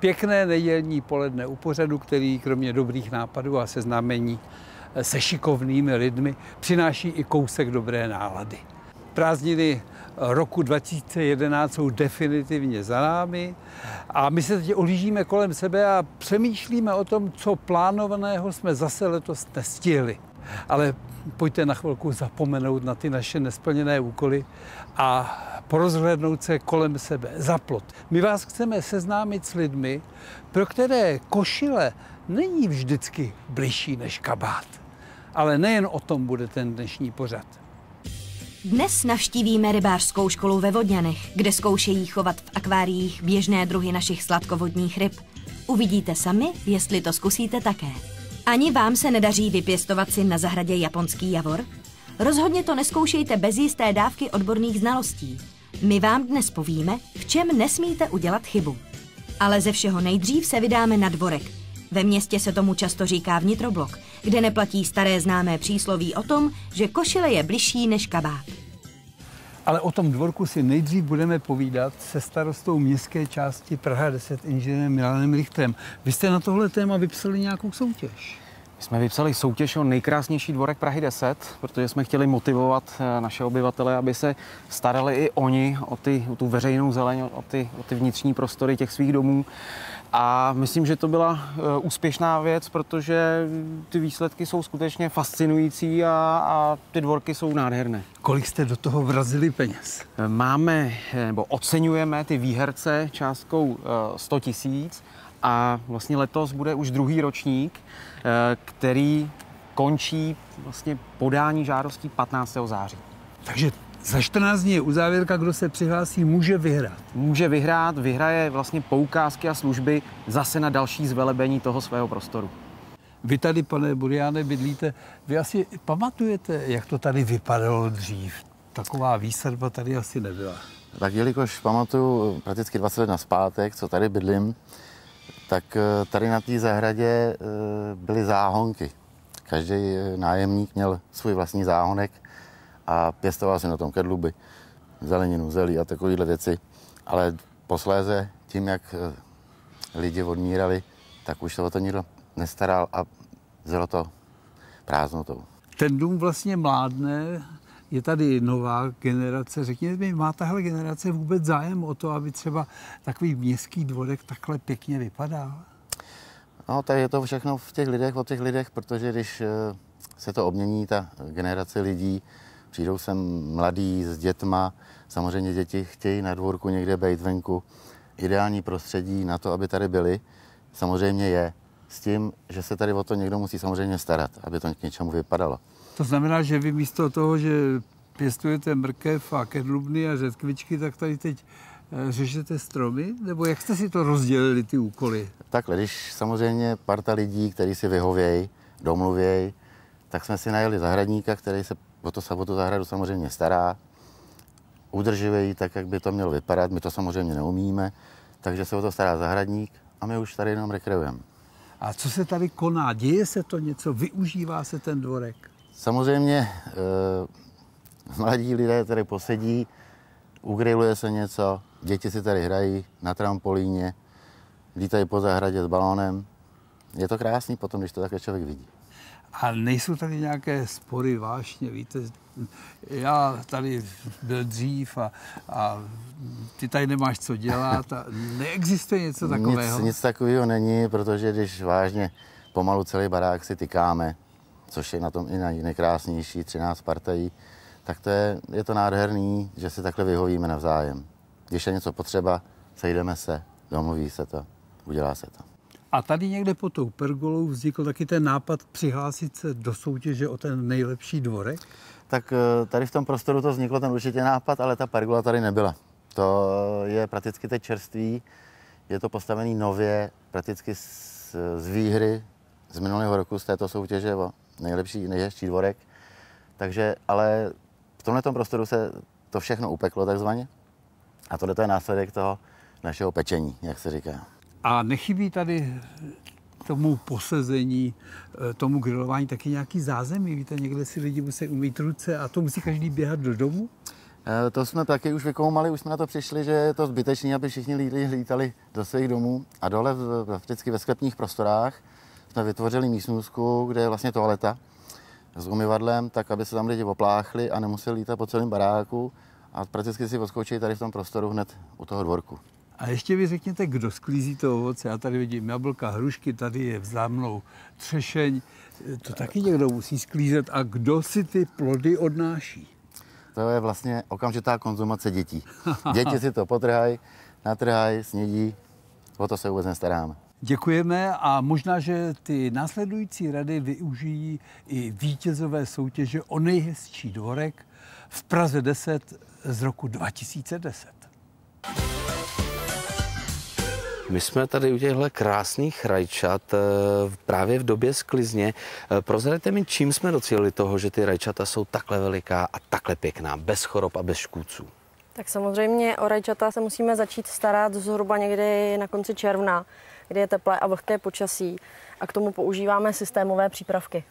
Pěkné nedělní poledne u pořadu, který kromě dobrých nápadů a seznámení se šikovnými lidmi přináší i kousek dobré nálady. Prázdniny roku 2011 jsou definitivně za námi a my se teď ohlížíme kolem sebe a přemýšlíme o tom, co plánovaného jsme zase letos nestihli. Ale pojďte na chvilku zapomenout na ty naše nesplněné úkoly a porozhlédnout se kolem sebe za plot. My vás chceme seznámit s lidmi, pro které košile není vždycky bližší než kabát. Ale nejen o tom bude ten dnešní pořad. Dnes navštívíme rybářskou školu ve Vodňanech, kde zkoušejí chovat v akváriích běžné druhy našich sladkovodních ryb. Uvidíte sami, jestli to zkusíte také. Ani vám se nedaří vypěstovat si na zahradě japonský javor? Rozhodně to nezkoušejte bez jisté dávky odborných znalostí. My vám dnes povíme, v čem nesmíte udělat chybu. Ale ze všeho nejdřív se vydáme na dvorek. Ve městě se tomu často říká vnitroblok, kde neplatí staré známé přísloví o tom, že košile je bližší než kabát. Ale o tom dvorku si nejdřív budeme povídat se starostou městské části Praha 10 inženýrem Milanem Richterem. Vy jste na tohle téma vypsali nějakou soutěž? My jsme vypsali soutěž o nejkrásnější dvorek Prahy 10, protože jsme chtěli motivovat naše obyvatele, aby se starali i oni o tu veřejnou zeleň, o ty vnitřní prostory těch svých domů. A myslím, že to byla úspěšná věc, protože ty výsledky jsou skutečně fascinující a ty dvorky jsou nádherné. Kolik jste do toho vrazili peněz? Oceňujeme ty výherce částkou 100 000 a vlastně letos bude už druhý ročník, který končí vlastně podání žádostí 15. září. Takže za 14 dní je uzávěrka, kdo se přihlásí, může vyhrát. Může vyhrát, vyhraje vlastně poukázky a služby zase na další zvelebení toho svého prostoru. Vy tady, pane Buriáne, bydlíte. Vy asi pamatujete, jak to tady vypadalo dřív? Taková výsadba tady asi nebyla. Tak jelikož pamatuju prakticky 20 let nazpátek, co tady bydlím, tak tady na té zahradě byly záhonky. Každý nájemník měl svůj vlastní záhonek a pěstoval si na tom kedluby, zeleninu, zelí a takovéhle věci. Ale posléze tím, jak lidi odmírali, tak už se o to nikdo nestaral a zelo to prázdnotou. Ten dům vlastně mládne, je tady nová generace. Řekněte mi, má tahle generace vůbec zájem o to, aby třeba takový městský dvorek takhle pěkně vypadal? No, tady je to všechno v těch lidech, o těch lidech, protože když se to obmění, ta generace lidí, přijdou sem mladí s dětma, samozřejmě děti chtějí na dvorku někde být venku. Ideální prostředí na to, aby tady byli, samozřejmě je. S tím, že se tady o to někdo musí samozřejmě starat, aby to k něčemu vypadalo. To znamená, že vy místo toho, že pěstujete mrkev a kedlubny a řetkvičky, tak tady teď řešíte stromy? Nebo jak jste si to rozdělili, ty úkoly? Takhle, když samozřejmě parta lidí, kteří si vyhovějí, domluvějí, tak jsme si najeli zahradníka, který se o tu zahradu samozřejmě stará, udržuje ji tak, jak by to mělo vypadat. My to samozřejmě neumíme, takže se o to stará zahradník a my už tady jenom rekreujeme. A co se tady koná? Děje se to něco? Využívá se ten dvorek? Samozřejmě mladí lidé tady posedí, ugriluje se něco, děti si tady hrají na trampolíně, lítají po zahradě s balónem. Je to krásný potom, když to takhle člověk vidí. A nejsou tady nějaké spory, vášně, víte, já tady byl dřív a ty tady nemáš co dělat a neexistuje něco takového? Nic takového není, protože když vážně pomalu celý barák si tykáme, což je na tom i nejkrásnější, 13 partají, tak je to nádherný, že si takhle vyhovíme navzájem. Když je něco potřeba, sejdeme se, domluví se to, udělá se to. A tady někde pod tou pergolou vznikl taky ten nápad přihlásit se do soutěže o ten nejlepší dvorek? Tak tady v tom prostoru to vzniklo, ten určitě nápad, ale ta pergola tady nebyla. To je prakticky teď čerstvý, je to postavený nově, prakticky z výhry z minulého roku, z této soutěže o nejlepší dvorek. Takže, ale v tomhletom prostoru se to všechno upeklo takzvaně a tohle je následek toho našeho pečení, jak se říká. A nechybí tady tomu posezení, tomu grilování taky nějaký zázemí? Víte, někde si lidi musí umýt ruce a to musí každý běhat do domu? To jsme taky už vykoumali, už jsme na to přišli, že je to zbytečné, aby všichni lítali do svých domů. A dole vždycky ve sklepních prostorách jsme vytvořili místnůzku, kde je vlastně toaleta s umyvadlem, tak aby se tam lidi opláchli a nemuseli lítat po celém baráku a prakticky si odskočí tady v tom prostoru hned u toho dvorku. A ještě vy řekněte, kdo sklízí to ovoce. Já tady vidím jablka, hrušky, tady je za mnou třešeň. To taky někdo musí sklízet. A kdo si ty plody odnáší? To je vlastně okamžitá konzumace dětí. Děti si to potrhají, natrhají, snědí, o to se vůbec nestaráme. Děkujeme a možná, že ty následující rady využijí i vítězové soutěže o nejhezčí dvorek v Praze 10 z roku 2010. My jsme tady u těchto krásných rajčat právě v době sklizně. Prozraďte mi, čím jsme docílili toho, že ty rajčata jsou takhle veliká a takhle pěkná, bez chorob a bez škůdců? Tak samozřejmě o rajčata se musíme začít starat zhruba někdy na konci června, kdy je teplé a vlhké počasí a k tomu používáme systémové přípravky.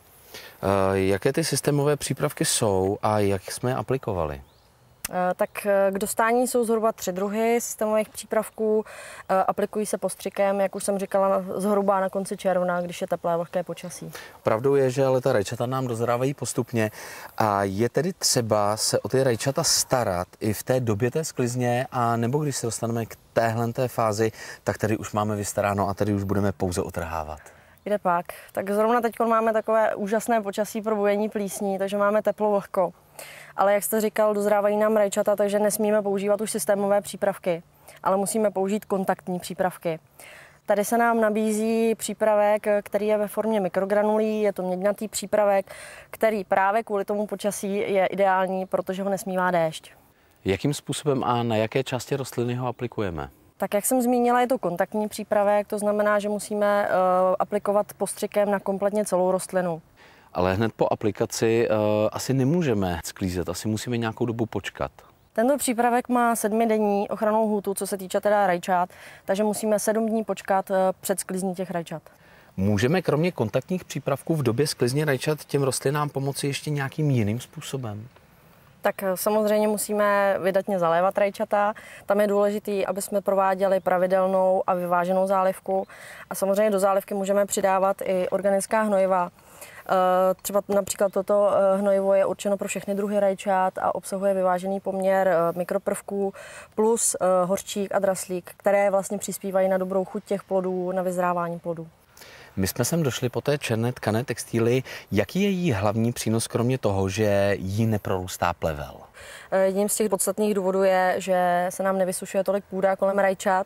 Jaké ty systémové přípravky jsou a jak jsme je aplikovali? Tak k dostání jsou zhruba 3 druhy systémových přípravků. Aplikují se postřikem, jak už jsem říkala, zhruba na konci června, když je teplé a vlhké počasí. Pravdou je, že ale ta rajčata nám dozrávají postupně a je tedy třeba se o ty rajčata starat i v té době té sklizně, a nebo když se dostaneme k téhleté fázi, tak tady už máme vystaráno a tady už budeme pouze otrhávat. Kde pak? Tak zrovna teď máme takové úžasné počasí pro bujení plísní, takže máme teplo, vlhko. Ale jak jste říkal, dozrávají nám rajčata, takže nesmíme používat už systémové přípravky, ale musíme použít kontaktní přípravky. Tady se nám nabízí přípravek, který je ve formě mikrogranulí, je to měďnatý přípravek, který právě kvůli tomu počasí je ideální, protože ho nesmívá déšť. Jakým způsobem a na jaké části rostliny ho aplikujeme? Tak jak jsem zmínila, je to kontaktní přípravek, to znamená, že musíme aplikovat postřikem na kompletně celou rostlinu. Ale hned po aplikaci asi nemůžeme sklízet, asi musíme nějakou dobu počkat. Tento přípravek má 7denní ochrannou lhůtu, co se týče teda rajčat, takže musíme 7 dní počkat před sklizní těch rajčat. Můžeme kromě kontaktních přípravků v době sklizně rajčat těm rostlinám pomoci ještě nějakým jiným způsobem? Tak samozřejmě musíme vydatně zalévat rajčata. Tam je důležité, aby jsme prováděli pravidelnou a vyváženou zálivku. A samozřejmě do zálivky můžeme přidávat i organická hnojiva. Třeba například toto hnojivo je určeno pro všechny druhy rajčat a obsahuje vyvážený poměr mikroprvků plus hořčík a draslík, které vlastně přispívají na dobrou chuť těch plodů, na vyzrávání plodů. My jsme sem došli po té černé tkané textílii. Jaký je jí hlavní přínos, kromě toho, že jí neprorůstá plevel? Jedním z těch podstatných důvodů je, že se nám nevysušuje tolik půda kolem rajčat.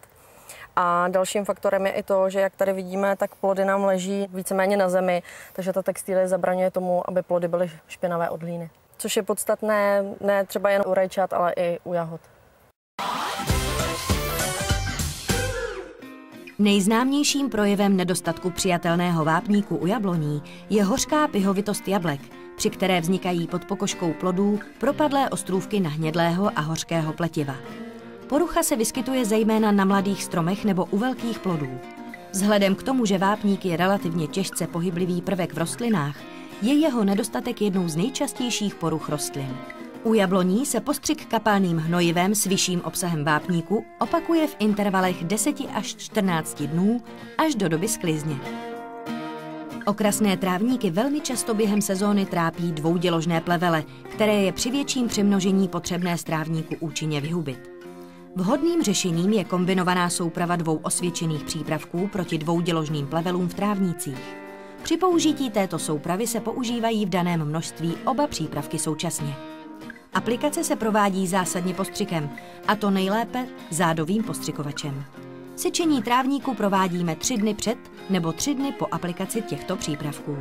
A dalším faktorem je i to, že jak tady vidíme, tak plody nám leží víceméně na zemi, takže ta textilie zabraňuje tomu, aby plody byly špinavé od hlíny. Což je podstatné ne třeba jen u rajčat, ale i u jahod. Nejznámějším projevem nedostatku přijatelného vápníku u jabloní je hořká pihovitost jablek, při které vznikají pod pokožkou plodů propadlé ostrůvky nahnědlého a hořkého pletiva. Porucha se vyskytuje zejména na mladých stromech nebo u velkých plodů. Vzhledem k tomu, že vápník je relativně těžce pohyblivý prvek v rostlinách, je jeho nedostatek jednou z nejčastějších poruch rostlin. U jabloní se postřik kapalným hnojivem s vyšším obsahem vápníku opakuje v intervalech 10 až 14 dnů až do doby sklizně. Okrasné trávníky velmi často během sezóny trápí dvouděložné plevele, které je při větším přemnožení potřebné z trávníku účinně vyhubit. Vhodným řešením je kombinovaná souprava 2 osvědčených přípravků proti dvouděložným plevelům v trávnících. Při použití této soupravy se používají v daném množství oba přípravky současně. Aplikace se provádí zásadně postřikem, a to nejlépe zádovým postřikovačem. Sečení trávníku provádíme 3 dny před nebo 3 dny po aplikaci těchto přípravků.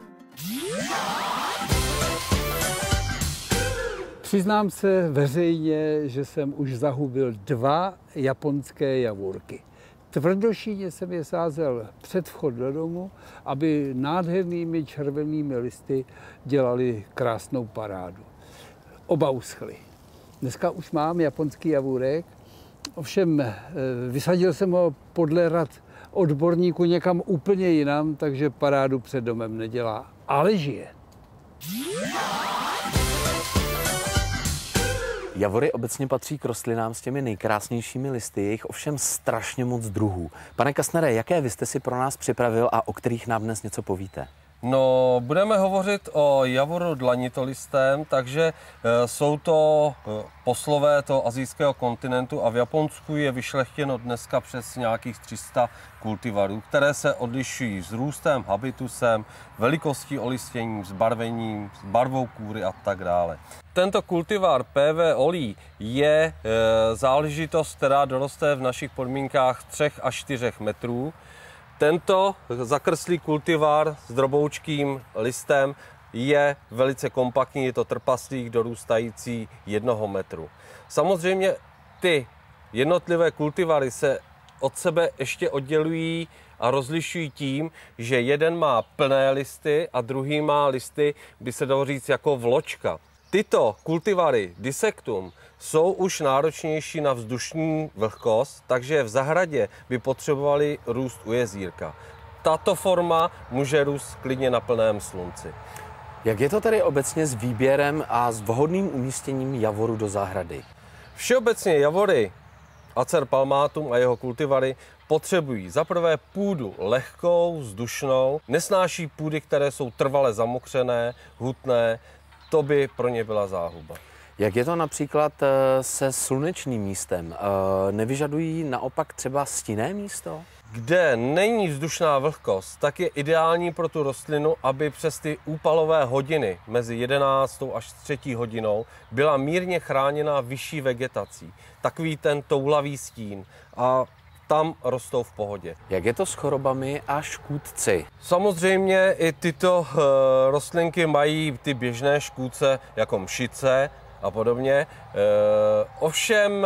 Přiznám se veřejně, že jsem už zahubil 2 japonské javůrky. Tvrdošíně jsem je sázel před vchod do domu, aby nádhernými červenými listy dělali krásnou parádu. Oba uschly. Dneska už mám japonský javůrek, ovšem vysadil jsem ho podle rad odborníků někam úplně jinam, takže parádu před domem nedělá, ale žije. Javory obecně patří k rostlinám s těmi nejkrásnějšími listy, je jich ovšem strašně moc druhů. Pane Kastnere, jaké vy jste si pro nás připravil a o kterých nám dnes něco povíte? No, budeme hovořit o javoru dlanitolistem, takže jsou to poslové toho asijského kontinentu a v Japonsku je vyšlechtěno dneska přes nějakých 300 kultivarů, které se odlišují vzrůstem, habitusem, velikostí olistění, zbarvením, barvou kůry a tak dále. Tento kultivar PV Olí je záležitost, která doroste v našich podmínkách 3 až 4 metrů. Tento zakrslý kultivar s droboučkým listem je velice kompaktní, je to trpaslík dorůstající 1 metru. Samozřejmě ty jednotlivé kultivary se od sebe ještě oddělují a rozlišují tím, že jeden má plné listy a druhý má listy, by se dalo říct, jako vločka. Tyto kultivary Disectum jsou už náročnější na vzdušní vlhkost, takže v zahradě by potřebovali růst u jezírka. Tato forma může růst klidně na plném slunci. Jak je to tedy obecně s výběrem a s vhodným umístěním javoru do zahrady? Všeobecně javory Acer palmatum a jeho kultivary potřebují zaprvé půdu lehkou, vzdušnou, nesnáší půdy, které jsou trvale zamokřené, hutné, to by pro ně byla záhuba. Jak je to například se slunečným místem? Nevyžadují naopak třeba stinné místo? Kde není vzdušná vlhkost, tak je ideální pro tu rostlinu, aby přes ty úpalové hodiny mezi 11. až 3. hodinou byla mírně chráněna vyšší vegetací. Takový ten toulavý stín. A tam rostou v pohodě. Jak je to s chorobami a škůdci? Samozřejmě i tyto rostlinky mají ty běžné škůdce jako mšice a podobně. Ovšem,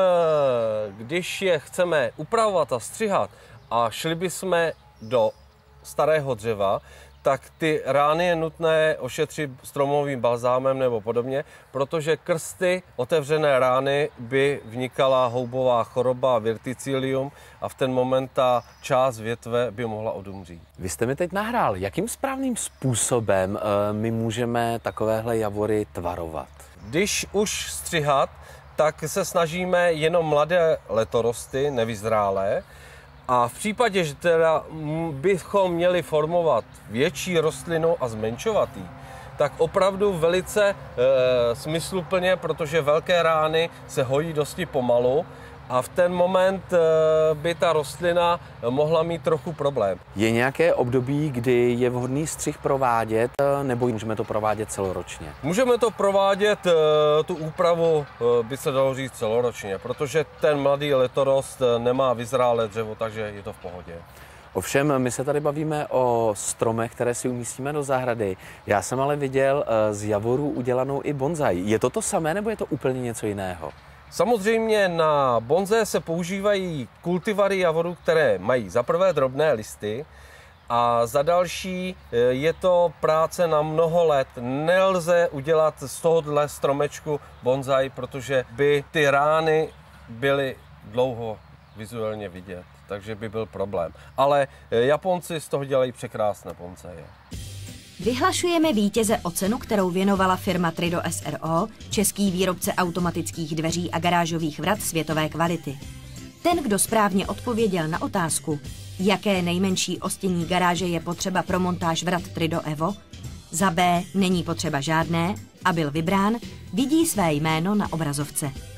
když je chceme upravovat a střihat a šli bychom do starého dřeva, tak ty rány je nutné ošetřit stromovým balzámem nebo podobně, protože krsty otevřené rány by vnikala houbová choroba, verticillium a v ten moment ta část větve by mohla odumřít. Vy jste mi teď nahrál, jakým správným způsobem my můžeme takovéhle javory tvarovat? Když už střihat, tak se snažíme jenom mladé letorosty, nevyzrálé, a v případě, že teda bychom měli formovat větší rostlinu a zmenšovat ji, tak opravdu velice smysluplně, protože velké rány se hojí dosti pomalu a v ten moment by ta rostlina mohla mít trochu problém. Je nějaké období, kdy je vhodný střih provádět, nebo můžeme to provádět celoročně? Můžeme to provádět, tu úpravu by se dalo říct celoročně, protože ten mladý letorost nemá vyzrálé dřevo, takže je to v pohodě. Ovšem, my se tady bavíme o stromech, které si umístíme do zahrady. Já jsem ale viděl z javorů udělanou i bonzai. Je to to samé, nebo je to úplně něco jiného? Samozřejmě na bonze se používají kultivary javorů, které mají za prvé drobné listy a za další je to práce na mnoho let. Nelze udělat z tohohle stromečku bonzai, protože by ty rány byly dlouho vizuálně vidět, takže by byl problém. Ale Japonci z toho dělají překrásné bonzaje. Vyhlašujeme vítěze o cenu, kterou věnovala firma Trido SRO, český výrobce automatických dveří a garážových vrat světové kvality. Ten, kdo správně odpověděl na otázku, jaké nejmenší ostění garáže je potřeba pro montáž vrat Trido Evo, za B není potřeba žádné a byl vybrán, vidí své jméno na obrazovce.